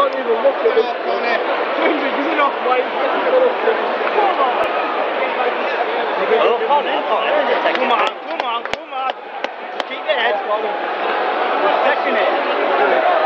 can't even look at this. Ginger, give it off, mate. Oh, come on. Keep your head, Colin. We're second it.